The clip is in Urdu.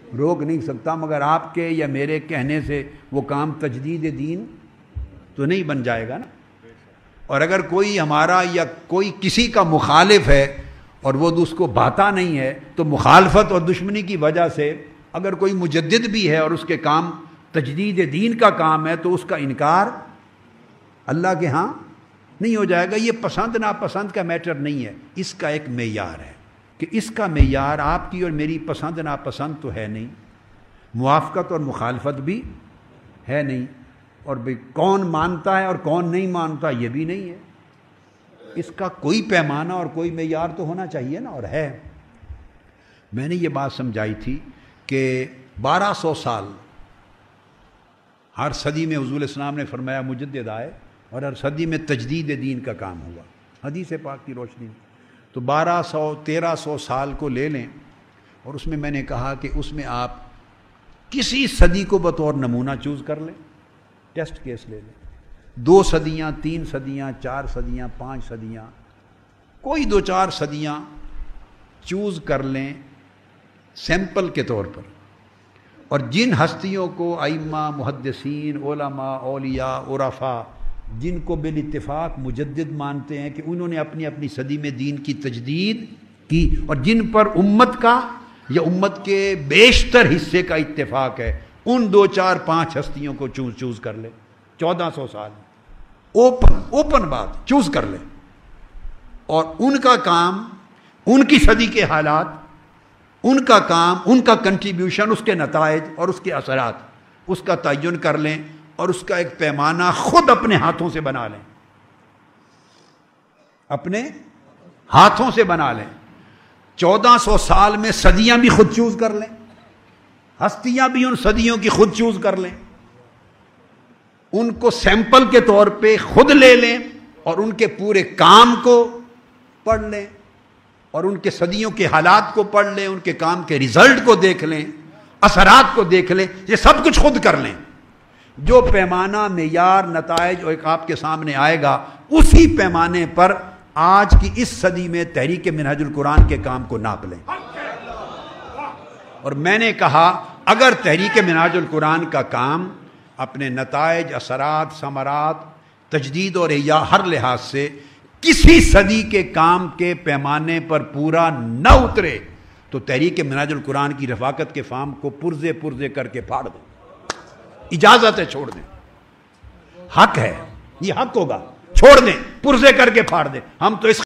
روک نہیں سکتا، مگر آپ کے یا میرے کہنے سے وہ کام تجدید دین تو نہیں بن جائے گا نا۔ اور اگر کوئی ہمارا یا کوئی کسی کا مخالف ہے اور وہ اس کو بھاتا نہیں ہے، تو مخالفت اور دشمنی کی وجہ سے اگر کوئی مجدد بھی ہے اور اس کے کام تجدید دین کا کام ہے تو اس کا انکار اللہ کے ہاں نہیں ہو جائے گا۔ یہ پسند ناپسند کا میٹر نہیں ہے، اس کا ایک معیار ہے کہ اس کا معیار آپ کی اور میری پسند ناپسند تو ہے نہیں، موافقت اور مخالفت بھی ہے نہیں، اور بھئی کون مانتا ہے اور کون نہیں مانتا یہ بھی نہیں ہے۔ اس کا کوئی پیمانہ اور کوئی معیار تو ہونا چاہیے نا، اور ہے۔ میں نے یہ بات سمجھائی تھی کہ 1200 سال ہر صدی میں حضور اسلام نے فرمایا مجدد آئے، اور ہر صدی میں تجدید دین کا کام ہوا حدیث پاک کی روشنی میں۔ تو 1300 سال کو لے لیں، اور اس میں میں نے کہا کہ اس میں آپ کسی صدی کو بطور نمونہ چوز کر لیں، ٹیسٹ کیس لے لیں، 2 صدیاں، 3 صدیاں، 4 صدیاں، 5 صدیاں، کوئی 2-4 صدیاں چوز کر لیں سیمپل کے طور پر، اور جن ہستیوں کو ائمہ، محدثین، علماء، اولیاء، عرفاء جن کو بالاتفاق مجدد مانتے ہیں کہ انہوں نے اپنی اپنی صدی میں دین کی تجدید کی، اور جن پر امت کا یا امت کے بیشتر حصے کا اتفاق ہے، ان 2-4-5 ہستیوں کو چوز کر لیں۔ 1400 سال اوپن بات چوز کر لیں، اور ان کا کام، ان کی صدی کے حالات، ان کا کام، ان کا کنٹریبیوشن، اس کے نتائج اور اس کے اثرات، اس کا تعین کر لیں، اور اس کا ایک پیمانہ خود اپنے ہاتھوں سے بنا لیں، اپنے ہاتھوں سے بنا لیں۔ 1400 سال میں صدیاں بھی خود چوز کر لیں، ہستیاں بھی ان صدیوں کی خود چوز کر لیں، ان کو سیمپل کے طور پہ خود لے لیں، اور ان کے پورے کام کو پڑھ لیں، اور ان کے صدیوں کے حالات کو پڑھ لیں، ان کے کام کے ریزلٹ کو دیکھ لیں، اثرات کو دیکھ لیں، یہ سب کچھ خود کر لیں۔ جو پیمانہ، معیار، نتائج اور آپ کے سامنے آئے گا، اسی پیمانے پر آج کی اس صدی میں تحریک منہاج القرآن کے کام کو ناپ لیں۔ اور میں نے کہا اگر تحریک منہاج القرآن کا کام اپنے نتائج، اثرات، ثمرات، تجدید اور احیاء ہر لحاظ سے کسی صدی کے کام کے پیمانے پر پورا نہ اترے، تو تحریک منہاج القرآن کی رفاقت کے فام کو پرزے کر کے پھاڑ دیں، اجازت ہے، چھوڑ دیں، حق ہے، یہ حق ہوگا، چھوڑ دیں، پرزے کر کے پھاڑ دیں۔ ہم تو اس